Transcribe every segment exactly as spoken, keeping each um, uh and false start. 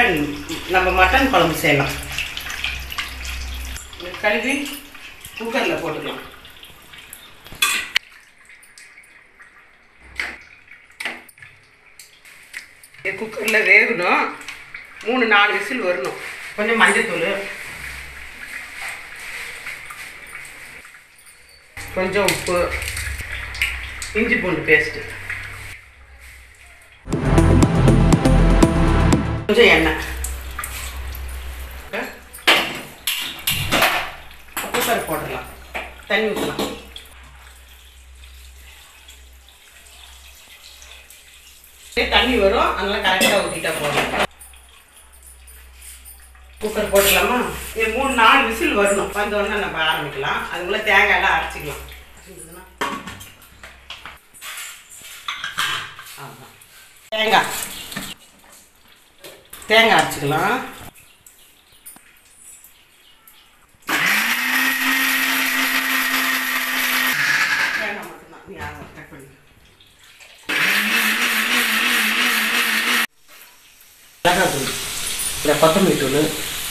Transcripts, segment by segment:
Mutton நம்ம mutton குழம்பு செய்யலாம். கழுவி குக்கரில் போட்டுக்கலாம். குக்கரில் வேகணும். மூணு நாலு விசில் வரணும். கொஞ்சம் மஞ்சத்தூள், கொஞ்சம் உப்பு, இஞ்சி பூண்டு பேஸ்ட்டு, கொஞ்சம் எண்ணெய். குக்கர் போடலாம். தண்ணி ஊற்றலாம். தண்ணி வரும், அதனால கரெக்டாக ஊற்றிட்டா போதும். குக்கர் போட்டுடலாமா? இது மூணு நாலு விசில் வரணும். வந்தோடனே நம்ம ஆரம்பிக்கலாம். அதுக்குள்ளே தேங்காயெல்லாம் அரைச்சிக்கலாம். ஆமாம், தேங்காய் தேங்காய் அரைச்சிக்கலாம். தேங்காய் மட்டும்தான். நீ ஆகும் கட் பண்ணி மிளகாய் தூள், இல்லை கொத்தமல்லி தூள்,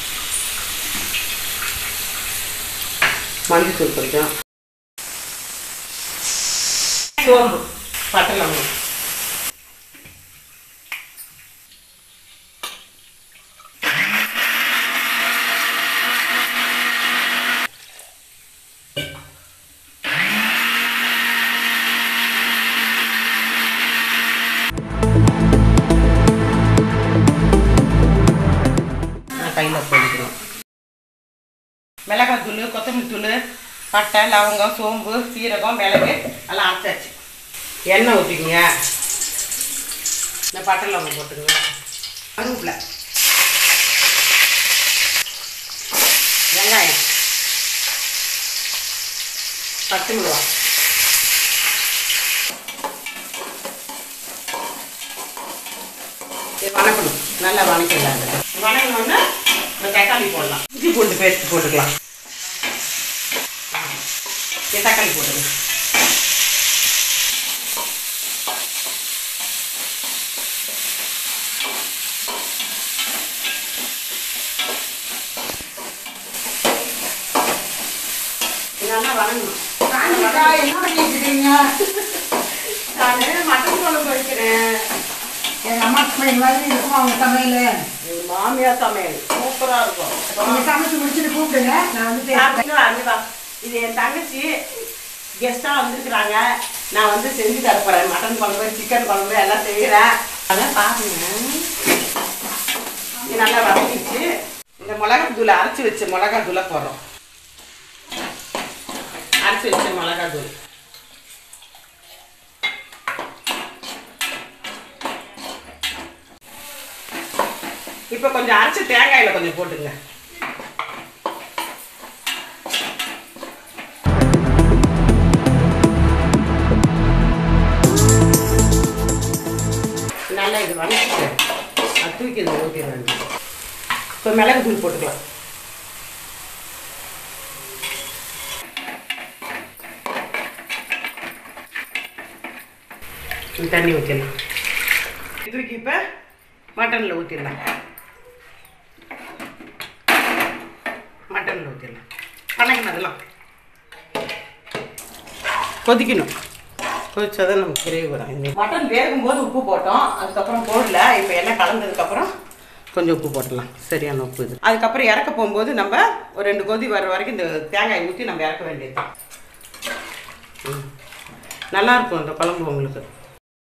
மஞ்சள் கொஞ்சம், சோம்பு, பட்டை லவங்கம், கையில் போட்டுக்கிறோம். மிளகாய் தூள், கொத்தமல்லி தூள், பட்டை லவங்கம், சோம்பு, சீரகம், மிளகு எல்லாம் அரைச்சாச்சு. எண்ணெய் ஊற்றிக்குங்க. இந்த பட்டை லவங்கம் போட்டுக்குங்க. கருவேப்பிலை, வெங்காயம், பச்சை மிளகாய், இது வணக்கணும். நல்லா வணக்கிடலாம். வணக்கணுன்னா இந்த தக்காளி போடலாம். இஞ்சி பூண்டு பேஸ்ட் போட்டுக்கலாம். தக்காளி போட்டுங்க. நல்லா வணங்கணும். என்ன பண்ணிட்டுருக்கீங்க? நான் மட்டன் குழம்பு வைக்கிறேன். எங்கள் அம்மா சமையல் மாதிரி இருக்கும் அவங்க சமையல். எங்கள் மாமியார் சமையல் சூப்பராக இருக்கும். நீங்கள் சமைச்சு முடிச்சுட்டு கூப்பிடுங்க, நான் வந்து அதுவா இது என் தங்கச்சி கெஸ்ட்டாக வந்துருக்குறாங்க. நான் வந்து செஞ்சு தரப்போகிறேன். மட்டன் குழம்பு, சிக்கன் குழம்பு எல்லாம் செய்கிறேன். அதான் பாருங்க. இது நல்லா வதக்கிச்சு. இந்த மிளகாய் தூளை அரைச்சி வச்ச மிளகாய் தூளை போடுறோம். அரைச்சி வச்ச மிளகாய் தூள், இப்போ கொஞ்சம் அரைச்சி தேங்காயில் கொஞ்சம் போட்டுங்க. நல்லா இது வணக்கிட்டு அது தூக்கி இதை ஊற்றிடுறேன். இப்போ மிளகு தூள் போட்டுக்கலாம். தண்ணி ஊற்றிடலாம். தூக்கி இப்போ மட்டனில் ஊற்றிடலாம். மட்டனில் ஊற்றிடலாம். வணக்கணும். அதெல்லாம் கொதிக்கணும். கொதிச்சாதான் நமக்கு கிரேவி வரும். மட்டன் வேகும்போது உப்பு போட்டோம், அதுக்கப்புறம் போடல. இப்போ எண்ணெய் கலந்ததுக்கப்புறம் கொஞ்சம் உப்பு போட்டுடலாம். சரியான உப்பு இது. அதுக்கப்புறம் இறக்க போகும்போது நம்ம ஒரு ரெண்டு கொதி வர வரைக்கும் இந்த தேங்காய் ஊற்றி நம்ம இறக்க வேண்டியது. நல்லாயிருக்கும் இந்த குழம்பு உங்களுக்கு.